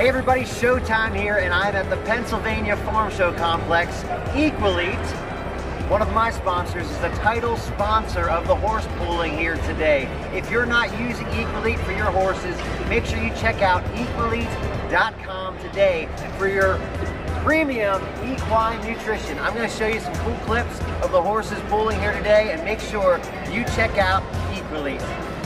everybody, Showtime here, and I'm at the Pennsylvania Farm Show Complex. Equalite, one of my sponsors, is the title sponsor of the horse pooling here today. If you're not using Equalite for your horses, make sure you check out equalite.com today for your premium equine nutrition. I'm going to show you some cool clips of the horses pooling here today, and make sure you check out Equalite.